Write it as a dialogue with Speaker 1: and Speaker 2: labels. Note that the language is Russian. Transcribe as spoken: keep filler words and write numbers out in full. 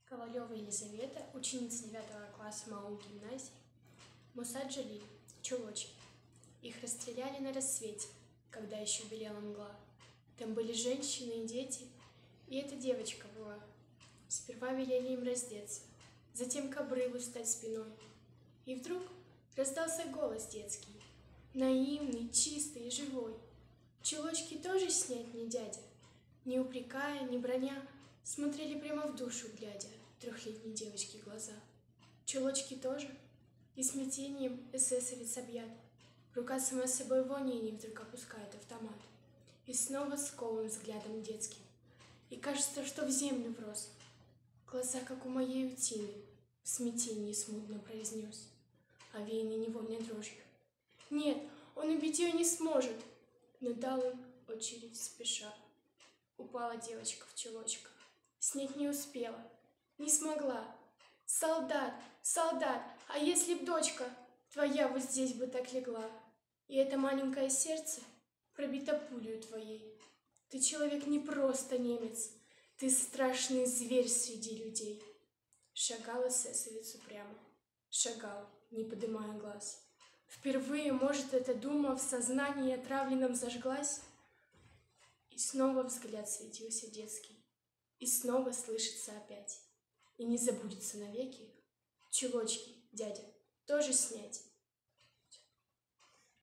Speaker 1: Ковалева Елизавета, ученица девятого класса МАУ гимназии, Муса Джалиль, чулочки. Их расстреляли на рассвете, когда еще белела мгла. Там были женщины и дети, и эта девочка была. Сперва велели им раздеться, затем к обрыву стать спиной. И вдруг раздался голос детский, наивный, чистый и живой. Чулочки тоже снять не дядя? Не упрекая, не броня, смотрели прямо в душу, глядя, трехлетней девочки глаза. Чулочки тоже? И смятением эсэсовец объят. Рука сама собой в волнении вдруг опускает автомат. И снова скован взглядом детским. И кажется, что в землю врос. Глаза, как у моей утины, в смятении смутно произнес, овеянный невольной дрожью. Нет, он убить ее не сможет. Но дал им очередь спеша. Упала девочка в чулочках. Снять не успела, не смогла. Солдат, солдат, а если б дочка твоя вот здесь бы так легла, и это маленькое сердце пробито пулею твоей. Ты человек не просто немец, ты страшный зверь среди людей. Шагал эсэсовец упрямо, шагал, не подымая глаз. Впервые, может, эта дума в сознании отравленном зажглась. И снова взгляд светился детский, и снова слышится опять, и не забудется навеки. Чулочки, дядя, тоже снять?